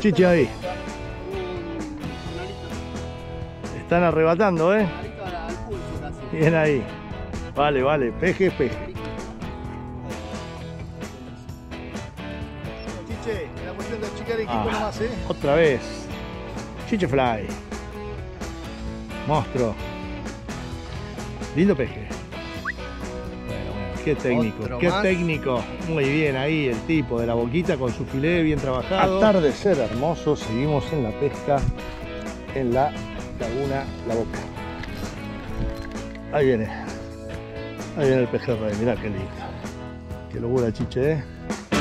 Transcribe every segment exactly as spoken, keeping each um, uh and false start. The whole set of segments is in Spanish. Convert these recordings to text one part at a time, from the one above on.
Chiche ahí. Están arrebatando, ¿eh? Bien ahí. Vale, vale. Peje, peje. Chiche, la cuestión de achicar equipo Ah, nomás, ¿eh? otra vez. Chiche fly. Monstruo. Lindo peje. Bueno, bueno, qué técnico, Otro qué más. técnico. Muy bien ahí el tipo de la boquita con su filé bien trabajado. Atardecer hermoso, seguimos en la pesca en la laguna La Boca. Ahí viene. Ahí viene el pejerrey, mirá qué lindo. Qué locura, Chiche, ¿eh?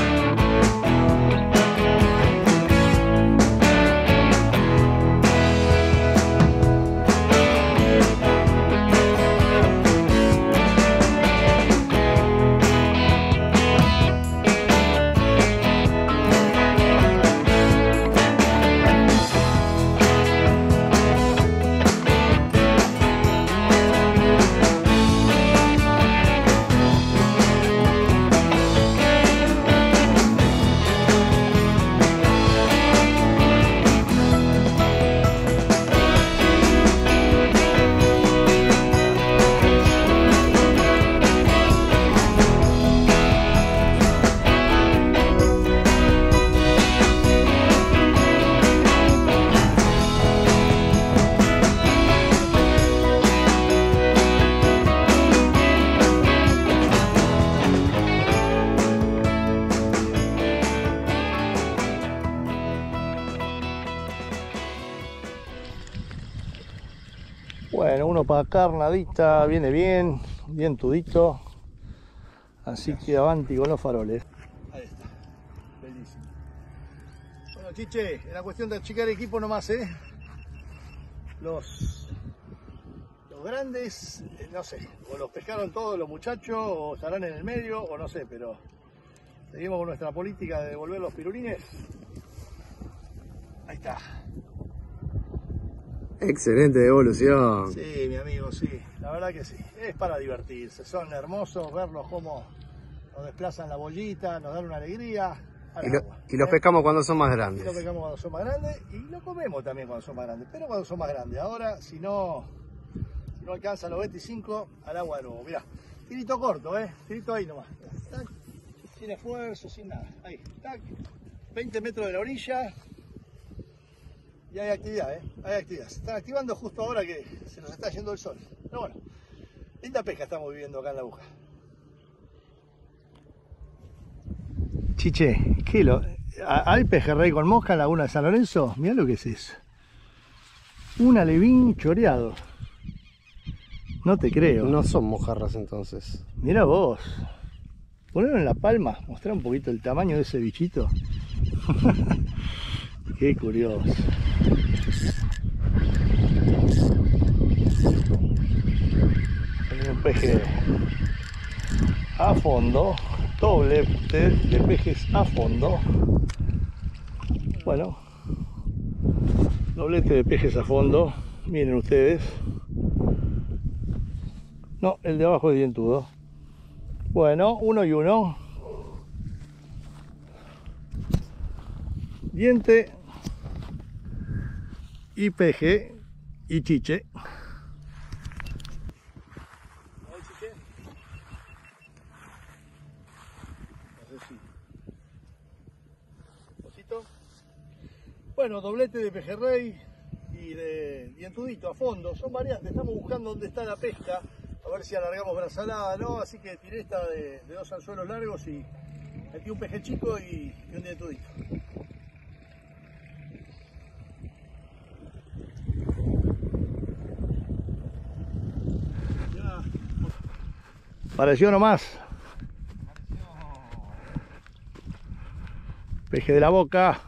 Bueno, uno para carnadita, viene bien, bien tudito. Así que avanti con los faroles. Ahí está. Bellísimo. Bueno, Chiche, es la cuestión de achicar equipo nomás, ¿eh? Los, los grandes, eh, no sé, o los pescaron todos los muchachos, o estarán en el medio, o no sé, pero seguimos con nuestra política de devolver los pirulines. Ahí está. Excelente devolución. Sí, mi amigo, sí, la verdad que sí, es para divertirse, son hermosos verlos cómo nos desplazan la bollita, nos dan una alegría. Y, lo, agua, y los ¿eh? pescamos cuando son más grandes. Y los pescamos cuando son más grandes y lo comemos también cuando son más grandes, pero cuando son más grandes. Ahora, si no, si no alcanzan los veinticinco, al agua de nuevo. Mirá, tirito corto, ¿eh? Tirito ahí nomás. Tac, sin esfuerzo, sin nada. Ahí, tac, veinte metros de la orilla. Y hay actividad, ¿eh? Hay actividad. Se están activando justo ahora que se nos está yendo el sol. Pero bueno, linda pesca estamos viviendo acá en la aguja. Chiche, ¿qué lo? ¿Hay pejerrey con mosca en la laguna de San Lorenzo? Mirá lo que es eso. Un alevín choreado. No te creo. No son mojarras entonces. Mirá vos. Ponelo en la palma, mostrar un poquito el tamaño de ese bichito. Qué curioso. Hay un peje a fondo, doblete de pejes a fondo. Bueno, doblete de pejes a fondo, miren ustedes. No, el de abajo es dientudo. Bueno, uno y uno. Diente y peje y chiche. Bueno, doblete de pejerrey y de dientudito a fondo, son variantes, estamos buscando dónde está la pesca, a ver si alargamos brazalada, ¿no? Así que tiré esta de, de dos anzuelos largos y metí un peje chico y, y un dientudito. Ya. Pareció nomás. Peje de la boca.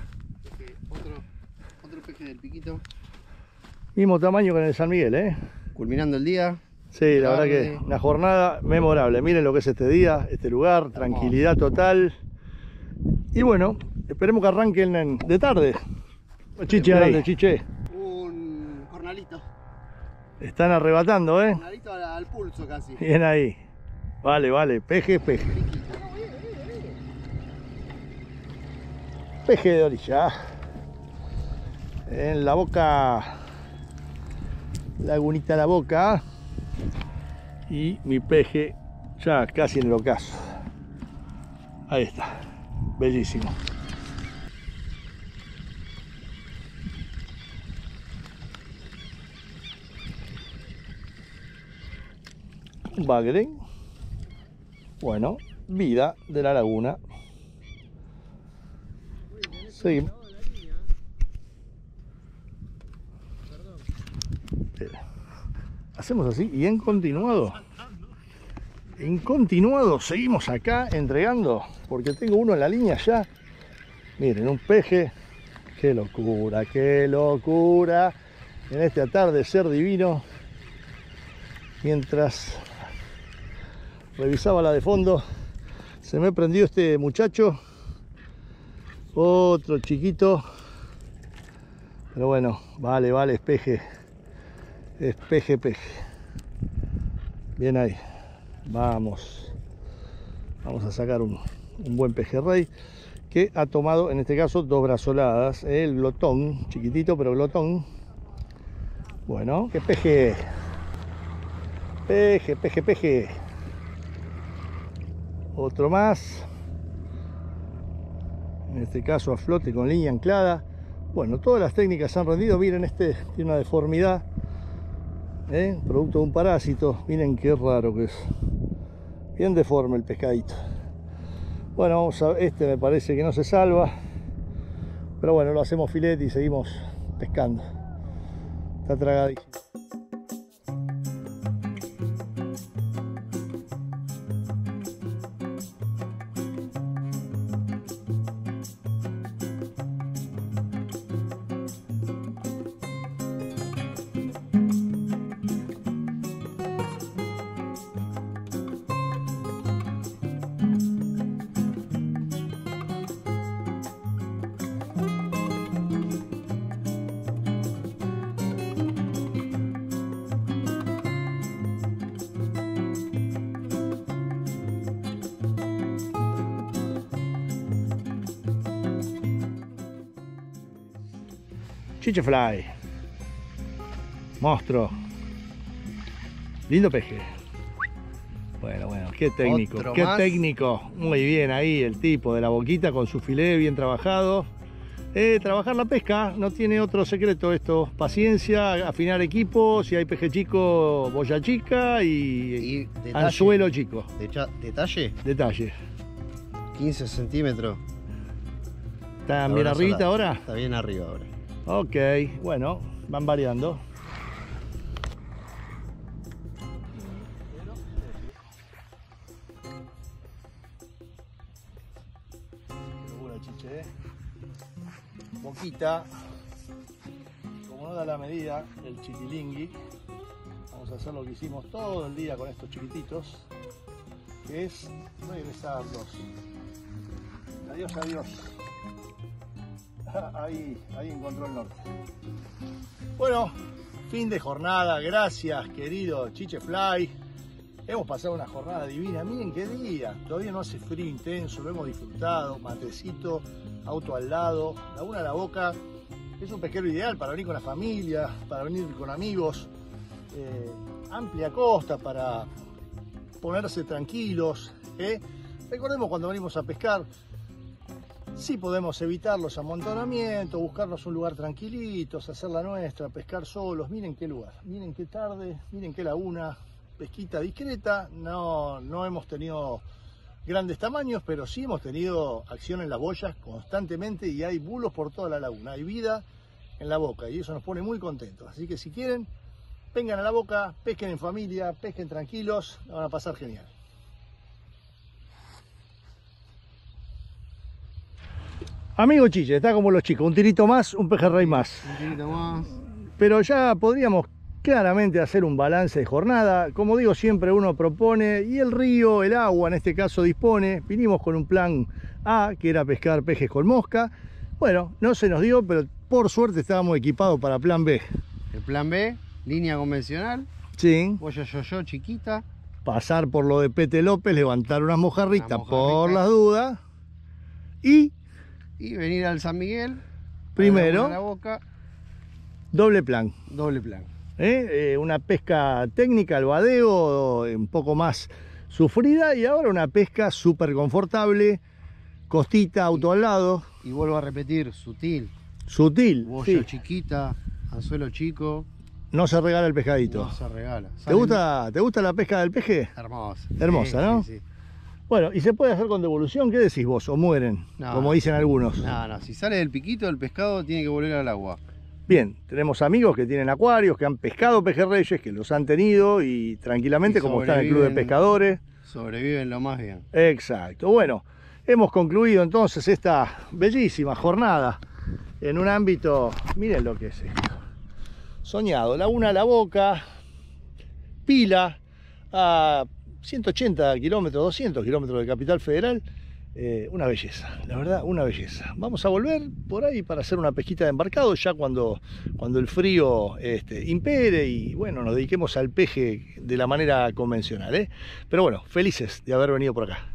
Del piquito. Mismo tamaño que en el San Miguel, ¿eh? Culminando el día. Sí, la verdad que una jornada memorable. Miren lo que es este día, este lugar, tranquilidad total. Y bueno, esperemos que arranquen de tarde. Chiche ahí, Chiche. Un jornalito. Están arrebatando, ¿eh? Jornalito al, al pulso casi. Bien ahí. Vale, vale, peje, peje. Peje de orilla. en la boca, lagunita La Boca, y mi peje ya casi en el ocaso. Ahí está, bellísimo. Un bagre. Bueno, vida de la laguna. Seguimos. Hacemos así y en continuado. En continuado seguimos acá entregando, porque tengo uno en la línea ya. Miren, un peje. Qué locura, qué locura. En este atardecer divino. Mientras revisaba la de fondo, se me prendió este muchacho. Otro chiquito. Pero bueno, vale, vale, es peje. Es peje, peje. Bien ahí. Vamos. Vamos a sacar un, un buen pejerrey que ha tomado, en este caso, dos brazoladas. El glotón, chiquitito, pero glotón. Bueno, que peje. Peje, peje, peje. Otro más. En este caso a flote con línea anclada. Bueno, todas las técnicas han rendido. Miren, este tiene una deformidad, ¿eh? Producto de un parásito. Miren qué raro que es. Bien deforme el pescadito. Bueno, vamos a ver. Este me parece que no se salva. Pero bueno, lo hacemos filete y seguimos pescando. Está tragadísimo. Chiche fly, monstruo, lindo peje. Bueno, bueno, qué técnico, Otro qué más. técnico. Muy bien ahí el tipo de la boquita con su filé bien trabajado. Eh, trabajar la pesca no tiene otro secreto esto. Paciencia, afinar equipo, si hay peje chico, boya chica y, Y detalle. anzuelo chico. Decha- detalle, Detalle. quince centímetros. ¿Está La bien brazolada. arribita ahora? Está bien arriba ahora. Ok, bueno, van variando. Qué locura, chiche, ¿eh? Boquita, como no da la medida, el chiquilingui. Vamos a hacer lo que hicimos todo el día con estos chiquititos, que es regresarlos. Adiós, adiós. Ahí, ahí encontró el norte. Bueno, fin de jornada. Gracias, querido Chiche Fly. Hemos pasado una jornada divina. Miren qué día. Todavía no hace frío intenso. Lo hemos disfrutado. Matecito, auto al lado, Laguna La Boca. Es un pesquero ideal para venir con la familia, para venir con amigos. Eh, amplia costa para ponerse tranquilos. ¿eh? Recordemos cuando venimos a pescar. Sí podemos evitar los amontonamientos, buscarnos un lugar tranquilito, hacer la nuestra, pescar solos. Miren qué lugar, miren qué tarde, miren qué laguna, pesquita discreta. No, no hemos tenido grandes tamaños, pero sí hemos tenido acción en las boyas constantemente y hay bulos por toda la laguna. Hay vida en La Boca y eso nos pone muy contentos. Así que si quieren, vengan a La Boca, pesquen en familia, pesquen tranquilos, la van a pasar genial. Amigo Chiche, está como los chicos, un tirito más, un pejerrey más. Un poquito más. Pero ya podríamos claramente hacer un balance de jornada. Como digo, siempre uno propone y el río, el agua en este caso dispone. Vinimos con un plan A, que era pescar pejes con mosca. Bueno, no se nos dio, pero por suerte estábamos equipados para plan B. El plan B, línea convencional, Sí, boya yo-yo chiquita. pasar por lo de Pete López, levantar unas mojarritas Una por mojarrita. las dudas. Y Y venir al San Miguel. Primero. a La Boca. Doble plan. Doble plan. ¿Eh? Eh, una pesca técnica, el badeo, un poco más sufrida, y ahora una pesca súper confortable, costita, auto al lado. Y vuelvo a repetir, sutil. Sutil. Boya Sí. chiquita, anzuelo chico. No se regala el pescadito. No se regala. ¿Te Salen- gusta, ¿Te gusta la pesca del peje? Hermosa. Hermosa, Sí, ¿no? sí, sí. Bueno, ¿y se puede hacer con devolución? ¿Qué decís vos? ¿O mueren? No. Como dicen algunos. No, no, si sale del piquito, el pescado tiene que volver al agua. Bien, tenemos amigos que tienen acuarios, que han pescado pejerreyes, que los han tenido y tranquilamente, Y como está en el Club de sobreviven. Pescadores. Sobreviven lo más bien. Exacto. Bueno, hemos concluido entonces esta bellísima jornada en un ámbito, miren lo que es esto, soñado. Laguna La Boca, Pila, a ciento ochenta kilómetros, doscientos kilómetros de Capital Federal. Eh, una belleza, la verdad, una belleza. Vamos a volver por ahí para hacer una pesquita de embarcado ya cuando, cuando el frío este, impere y bueno, nos dediquemos al peje de la manera convencional, ¿eh? Pero bueno, felices de haber venido por acá.